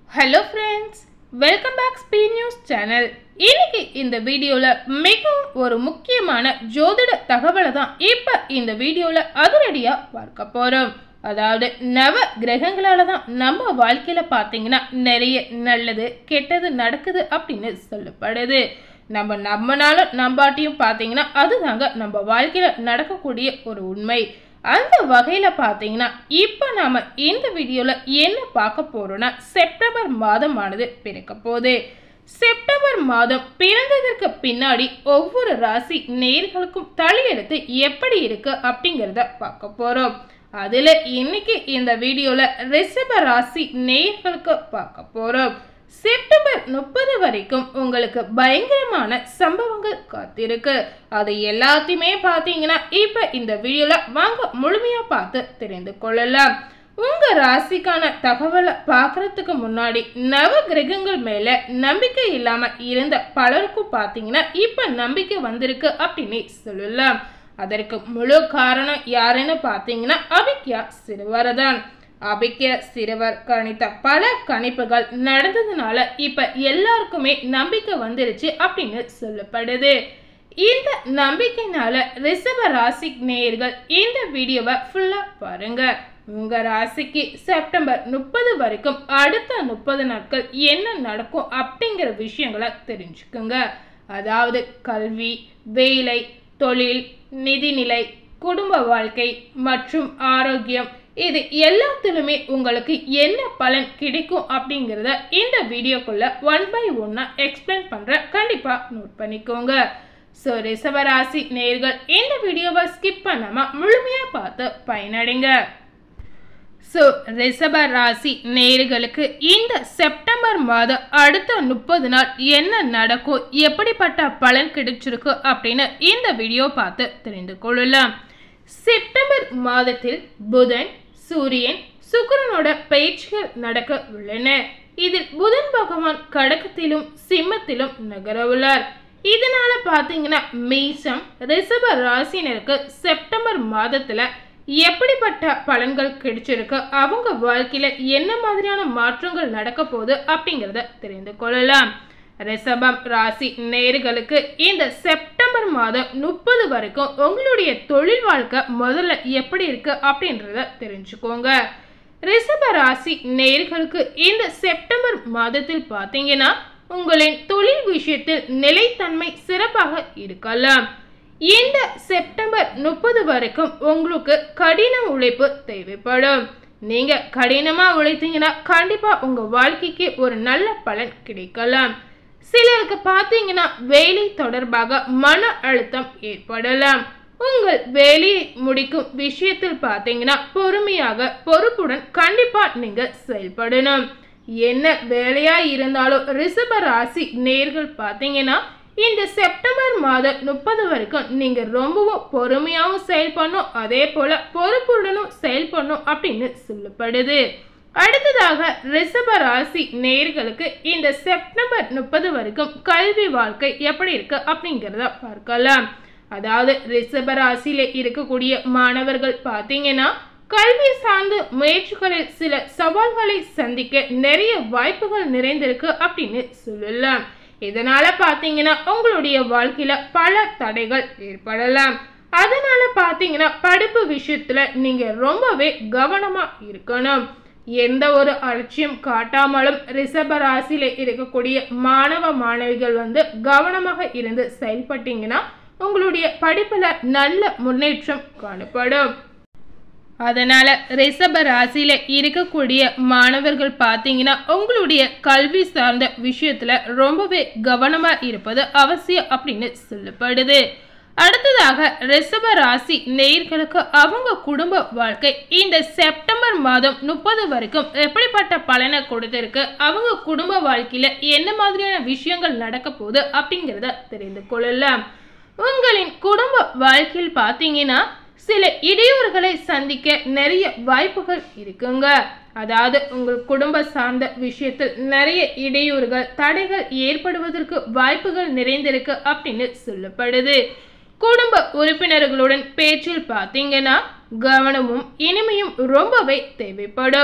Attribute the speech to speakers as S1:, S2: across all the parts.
S1: Hello friends, welcome back Speed News channel. இன்னைக்கு இந்த வீடியோல மிகவும் ஒரு முக்கியமான ஜோதிட தகவலை தான் இப்ப இந்த வீடியோல அதிரடியா பார்க்க போறோம். அதாவது நவ கிரகங்களால தான் நம்ம வாழ்க்கையில பாத்தீங்கன்னா நிறைய நல்லது கெட்டது நடக்குது அப்படின்னு சொல்லப்படுது. நம்மனாலும் நம்பாட்டியும் பாத்தீங்கன்னா அதுதாங்க நம்ம வாழ்க்கையில நடக்கக்கூடிய ஒரு உண்மை. அந்த வகையில பாத்தீங்கன்னா இப்ப நாம இந்த வீடியோல என்ன பார்க்க போறோம்னா செப்டம்பர் மாதமானது பிறக்க போகுது. செப்டம்பர் மாதம் பிறந்ததற்கு பின்னாடி ஒவ்வொரு ராசி நேயர்களுக்கும் தலையெழுத்து எப்படி இருக்கு அப்படிங்கறத பார்க்க போறோம். அதுல இன்னைக்கு இந்த வீடியோல ரிஷப ராசி நேயர்களுக்கு பார்க்க போறோம். செப்டம்பர் 30 வரைக்கும் உங்களுக்கு பயங்கரமான சம்பவங்கள் காத்திருக்கு. அது எல்லாத்தையுமே பாத்தீங்கன்னா இப்ப இந்த வீடியோல வாங்க முழுமையா பார்த்து தெரிந்து கொள்ளலாம். உங்க ராசிக்கான தகவலை பார்க்கறதுக்கு முன்னாடி நவ கிரகங்கள் மேல நம்பிக்கை இல்லாம இருந்த பலருக்கும் பாத்தீங்கன்னா இப்ப நம்பிக்கை வந்திருக்கு அப்படின்னு சொல்லலாம். அதற்கு முழு காரணம் யாருன்னு பாத்தீங்கன்னா அபிக்யா சிறுவர் தான். அபிக்யா சிறுவர் கணித்த பல கணிப்புகள் நடந்ததுனால இப்ப எல்லாருக்குமே நம்பிக்கை வந்துருச்சு அப்படின்னு சொல்லப்படுது. இந்த நம்பிக்கைனால ரிஷப ராசி நேயர்கள் இந்த வீடியோவை ஃபுல்லா பாருங்க. உங்க ராசிக்கு செப்டம்பர் 30 வரைக்கும் அடுத்த 30 நாட்கள் என்ன நடக்கும் அப்படிங்கிற விஷயங்களை தெரிஞ்சுக்குங்க. அதாவது கல்வி, வேலை, தொழில், நிதிநிலை, குடும்ப வாழ்க்கை மற்றும் ஆரோக்கியம், இது எல்லாத்திலுமே உங்களுக்கு என்ன பலன் கிடைக்கும் அப்படிங்கறத இந்த வீடியோக்குள்ள 1 by 1 எக்ஸ்பிளைன் பண்ற. கண்டிப்பா நோட் பண்ணிக்கோங்க. சோ ரிஷபராசி நேயர்கள் இந்த வீடியோவை ஸ்கிப் பண்ணாம முழுமையா பார்த்து பயனடைங்க. சோ ரிஷப ராசி நேயர்களுக்கு இந்த செப்டம்பர் மாதம் அடுத்த 30 நாள் என்ன நடக்கும், எப்படிப்பட்ட பலன் கிடைச்சிருக்கு அப்படின்னு இந்த வீடியோ பார்த்து தெரிந்து கொள்ளலாம். செப்டம்பர் மாதத்தில் புதன், சூரியன், சுக்கிரனோட பயிற்சிகள் நடக்க உள்ளன. இதில் புதன் பகவான் கடகத்திலும் சிம்மத்திலும் நகர உள்ளார். இதனால பாத்தீங்கன்னா மேஷம் ரிஷப ராசினருக்கு செப்டம்பர் மாதத்துல எப்படிப்பட்ட பலன்கள் கிடைச்சிருக்கு, அவங்க வாழ்க்கையில என்ன மாதிரியான மாற்றங்கள் நடக்க போகுது அப்படிங்கறத தெரிந்து கொள்ளலாம். ரிஷபம் ராசி நேயர்களுக்கு இந்த செப்டம்பர் மாதம் 30 வரைக்கும் உங்களுடைய தொழில் வாழ்க்கை முதல்ல எப்படி இருக்கு அப்படின்றத தெரிஞ்சுக்கோங்க. ரிஷப ராசி நேயர்களுக்கு இந்த செப்டம்பர் மாதத்தில் பாத்தீங்கன்னா உங்களின் தொழில் விஷயத்தில் நிலைத்தன்மை சிறப்பாக இருக்கலாம். இந்த செப்டம்பர் 30 வரைக்கும் உங்களுக்கு கடின உழைப்பு தேவைப்படும். நீங்க கடினமா உழைத்தீங்கன்னா கண்டிப்பா உங்க வாழ்க்கைக்கு ஒரு நல்ல பலன் கிடைக்கலாம். சிலருக்கு பாத்தீங்கன்னா வேலை தொடர்பாக மன அழுத்தம் ஏற்படலாம். உங்கள் வேலையை முடிக்கும் விஷயத்தில் பாத்தீங்கன்னா பொறுமையாக பொறுப்புடன் கண்டிப்பா நீங்க செயல்படணும். என்ன வேலையா இருந்தாலும் ரிஷப ராசி நேயர்கள் பாத்தீங்கன்னா இந்த செப்டம்பர் மாதம் 30 வரைக்கும் நீங்க ரொம்பவும் பொறுமையாவும் செயல்படணும், அதே போல பொறுப்புடனும் செயல்படணும் அப்படின்னு சொல்லப்படுது. அடுத்ததாக ரிஷப ராசி நேயர்களுக்கு இந்த செப்டம்பர் 30 வரைக்கும் கல்வி வாழ்க்கை எப்படி இருக்கு அப்படிங்கிறத பார்க்கலாம். அதாவது ரிஷப ராசியில இருக்கக்கூடிய மாணவர்கள் பாத்தீங்கன்னா கல்வி சார்ந்த முயற்சிகளில் சில சவால்களை சந்திக்க நிறைய வாய்ப்புகள் நிறைந்திருக்கு அப்படின்னு சொல்லலாம். இதனால பாத்தீங்கன்னா உங்களுடைய வாழ்க்கையில பல தடைகள் ஏற்படலாம். அதனால பாத்தீங்கன்னா படிப்பு விஷயத்துல நீங்க ரொம்பவே கவனமா இருக்கணும். எந்த ஒரு அலட்சியம் காட்டாமலும் ரிஷப ராசியில இருக்கக்கூடிய மாணவ மாணவிகள் கவனமாக இருந்து செயல்பட்டீங்கன்னா உங்களுடைய படிப்புல நல்ல முன்னேற்றம் காணப்படும். அதனால ரிஷப ராசியில இருக்கக்கூடிய மாணவர்கள் பாத்தீங்கன்னா உங்களுடைய கல்வி சார்ந்த விஷயத்துல ரொம்பவே கவனமா இருப்பது அவசியம் அப்படின்னு சொல்லப்படுது. அடுத்ததாக ரிஷப ராசி நேயர்களுக்கு அவங்க குடும்ப வாழ்க்கை இந்த செப்டம்பர் மாதம் 30 வரைக்கும் எப்படிப்பட்ட பலனை கொடுத்திருக்கு, அவங்க குடும்ப வாழ்க்கையில என்ன மாதிரியான விஷயங்கள் நடக்க போகுது அப்படிங்கிறத தெரிந்து கொள்ளலாம். உங்களின் குடும்ப வாழ்க்கையில் பாத்தீங்கன்னா சில இடையூறுகளை சந்திக்க நிறைய வாய்ப்புகள் இருக்குங்க. அதாவது உங்கள் குடும்ப சார்ந்த விஷயத்தில் நிறைய இடையூறுகள் தடைகள் ஏற்படுவதற்கு வாய்ப்புகள் நிறைந்திருக்கு அப்படின்னு சொல்லப்படுது. குடும்ப உறுப்பினர்களுடன் பேச்சில் பாத்தீங்கன்னா கவனமும் இனிமையும் ரொம்பவே தேவைப்படும்.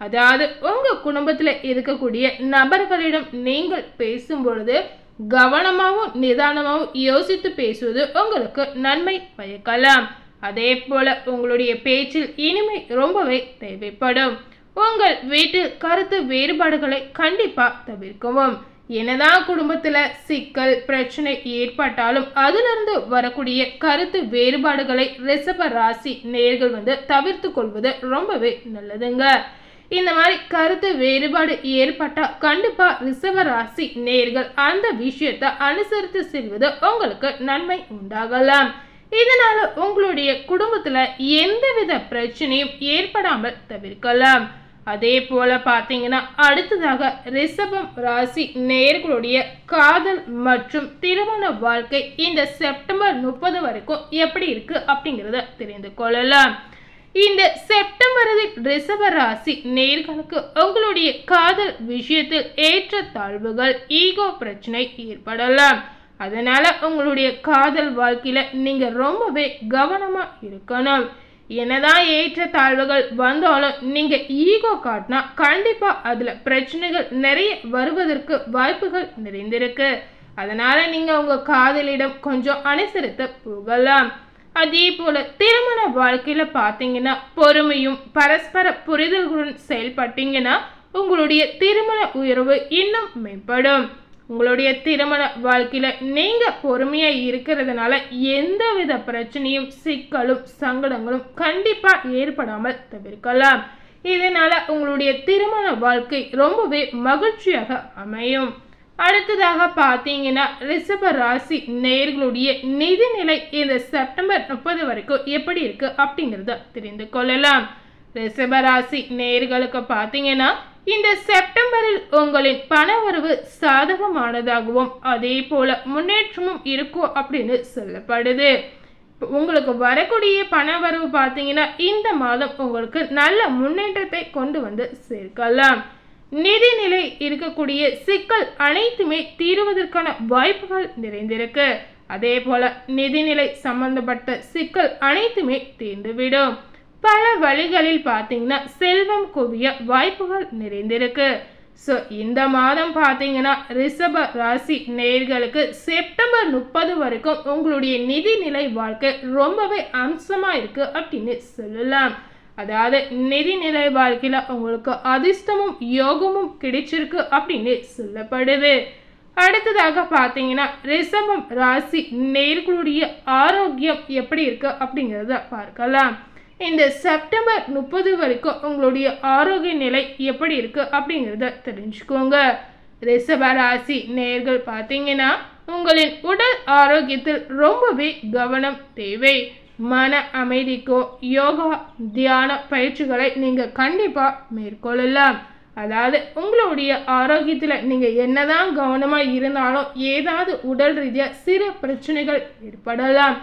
S1: அதாவது உங்க குடும்பத்துல இருக்கக்கூடிய நபர்களிடம் நீங்கள் பேசும் பொழுது கவனமாகவும் நிதானமாகவும் யோசித்து பேசுவது உங்களுக்கு நன்மை பயக்கலாம். அதே போல உங்களுடைய பேச்சில் இனிமை ரொம்பவே தேவைப்படும். உங்கள் வீட்டில் கருத்து வேறுபாடுகளை கண்டிப்பா தவிர்க்கவும். என்னதான் குடும்பத்துல சிக்கல் பிரச்சனை ஏற்பட்டாலும் அதிலிருந்து வரக்கூடிய கருத்து வேறுபாடுகளை ரிஷப ராசி நேயர்கள் தவிர்த்து கொள்வது ரொம்பவே நல்லதுங்க. இந்த மாதிரி கருத்து வேறுபாடு ஏற்பட்டா கண்டிப்பா ரிஷப ராசி நேயர்கள் அந்த விஷயத்தை அனுசரித்து செல்வது உங்களுக்கு நன்மை உண்டாகலாம். இதனால உங்களுடைய குடும்பத்துல எந்தவித பிரச்சனையும் ஏற்படாமல் தவிர்க்கலாம். அதே போல பாத்தீங்கன்னா அடுத்ததாக ரிஷபம் ராசி நேயர்களுடைய காதல் மற்றும் திருமண வாழ்க்கை இந்த செப்டம்பர் 30 வரைக்கும் எப்படி இருக்கு அப்படிங்கறத தெரிந்து கொள்ளலாம். இந்த செப்டம்பரில் ரிஷப ராசி நேயர்களுக்கு உங்களுடைய காதல் விஷயத்தில் ஏற்ற தாழ்வுகள் ஈகோ பிரச்சனை ஏற்படலாம். அதனால உங்களுடைய காதல் வாழ்க்கையில நீங்க ரொம்பவே கவனமா இருக்கணும். என்னதான் ஏற்ற தாழ்வுகள் வந்தாலும் நீங்க ஈகோ காட்டினா கண்டிப்பா அதுல பிரச்சனைகள் நிறைய வருவதற்கு வாய்ப்புகள் நிறைந்திருக்கு. அதனால நீங்க உங்க காதலிடம் கொஞ்சம் அனுசரித்து போகலாம். அதே போல திருமண வாழ்க்கையில பாத்தீங்கன்னா பொறுமையும் பரஸ்பர புரிதல்களுடன் செயல்பட்டீங்கன்னா உங்களுடைய திருமண உயர்வு இன்னும் மேம்படும். உங்களுடைய திருமண வாழ்க்கையில நீங்க பொறுமையா இருக்கிறதுனால எந்தவித பிரச்சனையும் சிக்கலும் சங்கடங்களும் கண்டிப்பா ஏற்படாமல் தவிர்க்கலாம். இதனால உங்களுடைய திருமண வாழ்க்கை ரொம்பவே மகிழ்ச்சியாக அமையும். அடுத்ததாக பாத்தீங்கன்னா ரிஷப ராசி நேயர்களுடைய நிதிநிலை இந்த செப்டம்பர் 30 வரைக்கும் எப்படி இருக்கு அப்படிங்கறத தெரிந்து கொள்ளலாம். ரிஷப ராசி நேயர்களுக்கு பாத்தீங்கன்னா இந்த செப்டம்பரில் உங்களின் பணவரவு சாதகமானதாகவும் அதே போல முன்னேற்றமும் இருக்கும் அப்படின்னு சொல்லப்படுது. உங்களுக்கு வரக்கூடிய பணவரவு பாத்தீங்கன்னா இந்த மாதம் உங்களுக்கு நல்ல முன்னேற்றத்தை கொண்டு வந்து சேர்க்கலாம். நிதிநிலை இருக்கக்கூடிய சிக்கல் அனைத்துமே தீர்வதற்கான வாய்ப்புகள் நிறைந்திருக்கு. அதே போல நிதிநிலை சம்பந்தப்பட்ட சிக்கல் அனைத்துமே தீர்ந்துவிடும். பல வழிகளில் பாத்தீங்கன்னா செல்வம் குவிய வாய்ப்புகள் நிறைந்திருக்கு. ஸோ இந்த மாதம் பாத்தீங்கன்னா ரிஷப ராசி நேயர்களுக்கு செப்டம்பர் 30 வரைக்கும் உங்களுடைய நிதிநிலை வாழ்க்கை ரொம்பவே அம்சமா இருக்கு அப்படின்னு சொல்லலாம். அதாவது நிதிநிலை வாழ்க்கையில உங்களுக்கு அதிர்ஷ்டமும் யோகமும் கிடைச்சிருக்கு அப்படின்னு சொல்லப்படுது. அடுத்ததாக பாத்தீங்கன்னா ரிஷபம் ராசி நேயர்களுடைய ஆரோக்கியம் எப்படி இருக்கு அப்படிங்கறத பார்க்கலாம். இந்த செப்டம்பர் 30 வரைக்கும் உங்களுடைய ஆரோக்கிய நிலை எப்படி இருக்கு அப்படிங்கறத தெரிஞ்சுக்கோங்க. ரிஷப ராசி நேயர்கள் பாத்தீங்கன்னா உங்களின் உடல் ஆரோக்கியத்தில் ரொம்பவே கவனம் தேவை. மன அமைதிக்கோ யோகா தியான பயிற்சிகளை நீங்க கண்டிப்பா மேற்கொள்ளலாம். அதாவது உங்களுடைய ஆரோக்கியத்துல நீங்க என்னதான் கவனமா இருந்தாலும் ஏதாவது உடல் ரீதியா சிறு பிரச்சனைகள் ஏற்படலாம்.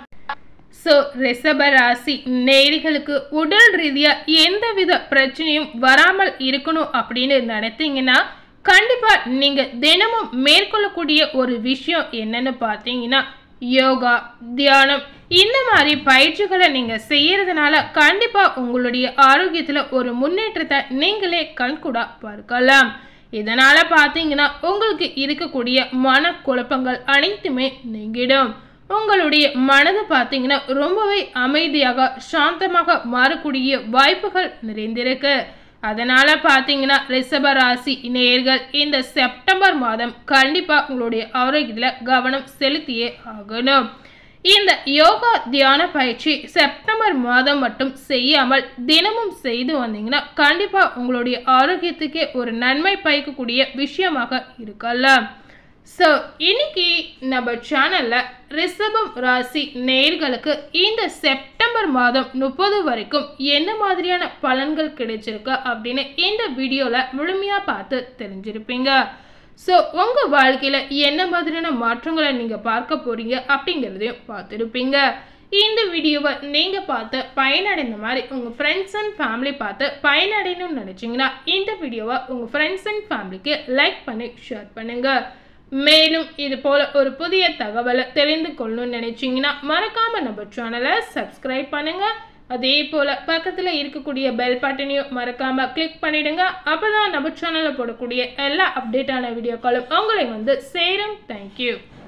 S1: ஸோ ரிஷப ராசி நேயர்களுக்கு உடல் ரீதியா எந்தவித பிரச்சனையும் வராமல் இருக்கணும் அப்படின்னு நினைத்தீங்கன்னா கண்டிப்பா நீங்க தினமும் மேற்கொள்ளக்கூடிய ஒரு விஷயம் என்னன்னு பார்த்தீங்கன்னா யோகா தியானம் இந்த மாதிரி பயிற்சிகளை நீங்க செய்யறதுனால கண்டிப்பா உங்களுடைய ஆரோக்கியத்துல ஒரு முன்னேற்றத்தை நீங்களே கண்கூடா பார்க்கலாம். இதனால பாத்தீங்கன்னா உங்களுக்கு இருக்கக்கூடிய மன குழப்பங்கள் அனைத்துமே நீங்கிடும். உங்களுடைய மனது பாத்தீங்கன்னா ரொம்பவே அமைதியாக சாந்தமாக மாறக்கூடிய வாய்ப்புகள் நிறைந்திருக்கு. அதனால பாத்தீங்கன்னா ரிஷப ராசி நேயர்கள் இந்த செப்டம்பர் மாதம் கண்டிப்பா உங்களுடைய ஆரோக்கியத்துல கவனம் செலுத்தியே ஆகணும். இந்த யோகா தியான பயிற்சி செப்டம்பர் மாதம் மட்டும் செய்யாமல் தினமும் செய்து வந்தீங்கன்னா கண்டிப்பா உங்களுடைய ஆரோக்கியத்துக்கே ஒரு நன்மை பயக்கக்கூடிய விஷயமாக இருக்கலாம். ஸோ இன்னைக்கு நம்ம சேனல்ல ரிஷபம் ராசி நேயர்களுக்கு இந்த செப்டம்பர் மாதம் 30 வரைக்கும் என்ன மாதிரியான பலன்கள் கிடைச்சிருக்கு அப்படின்னு இந்த வீடியோல முழுமையா பார்த்து தெரிஞ்சிருப்பீங்க. ஸோ உங்கள் வாழ்க்கையில் என்ன மாதிரியான மாற்றங்களை நீங்கள் பார்க்க போகிறீங்க அப்படிங்கிறதையும் பார்த்துருப்பீங்க. இந்த வீடியோவை நீங்கள் பார்த்து பயனடைந்த மாதிரி உங்கள் ஃப்ரெண்ட்ஸ் அண்ட் ஃபேமிலி பார்த்து பயனடையணும்னு நினச்சிங்கன்னா இந்த வீடியோவை உங்கள் ஃப்ரெண்ட்ஸ் அண்ட் ஃபேமிலிக்கு லைக் பண்ணி ஷேர் பண்ணுங்கள். மேலும் இது போல் ஒரு புதிய தகவலை தெரிந்து கொள்ளணும்னு நினச்சிங்கன்னா மறக்காமல் நம்ம சேனலை சப்ஸ்கிரைப் பண்ணுங்கள். அதே போல் பக்கத்தில் இருக்கக்கூடிய பெல் பட்டனையும் மறக்காமல் கிளிக் பண்ணிடுங்க. அப்போ தான் நம்ம சேனலில் போடக்கூடிய எல்லா அப்டேட்டான வீடியோக்களும் உங்களை வந்து சேரும். தேங்க்யூ.